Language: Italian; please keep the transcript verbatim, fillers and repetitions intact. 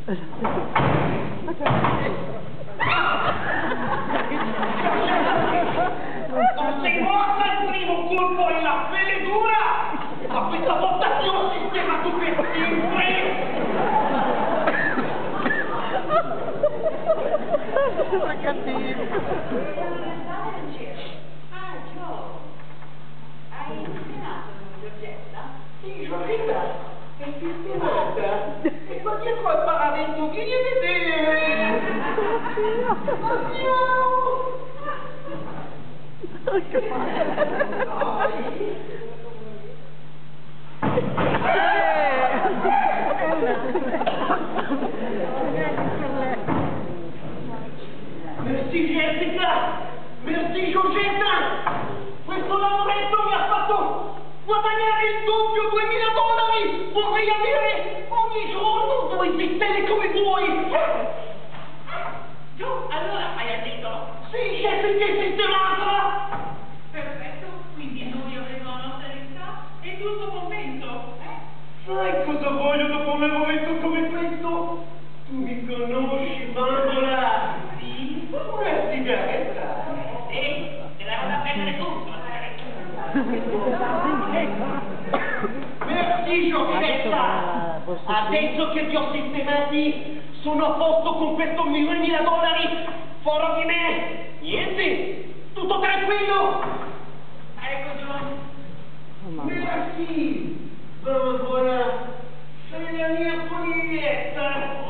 Non sei morta il primo colpo e la pelle dura, ma questa volta ti ho sistemato per sempre. Ma cattivo. Ah, Gio, hai sistemato Giorgetta? Sì, Giorgetta, è sistemata. E qua dietro al paravento, vieni a vedere. Andiamo. Che Merci Jessica, merci Giorgetta, questo lavoretto mi ha fatto guadagnare il doppio, duemila dollari, vorrei avere ogni giorno due vitelli come voi. Gio, allora hai agito? Sì, Jessica è sistemata. Perfetto, quindi noi avremo la nostra eredità e tu il tuo compenso, eh? Sai cosa voglio dopo un lavoretto come questo? Tu mi conosci, bambola? Sì? Una sigaretta? Sì, te la vado a prendere subito la sigaretta. Merci Giorgetta! Adesso che ti ho sistemati, sono a posto con questo mille dollari fuori di me! Niente! Tutto tranquillo! Ecco Gio. Merci! Bambola! Sei la mia coniglietta!